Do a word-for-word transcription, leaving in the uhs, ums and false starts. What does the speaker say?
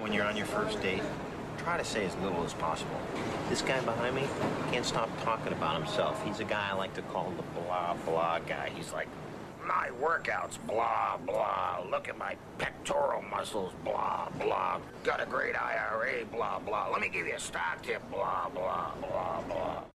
When you're on your first date, try to say as little as possible. This guy behind me can't stop talking about himself. He's a guy I like to call the blah, blah guy. He's like, my workouts, blah, blah. Look at my pectoral muscles, blah, blah. Got a great I R A, blah, blah. Let me give you a stock tip, blah, blah, blah, blah.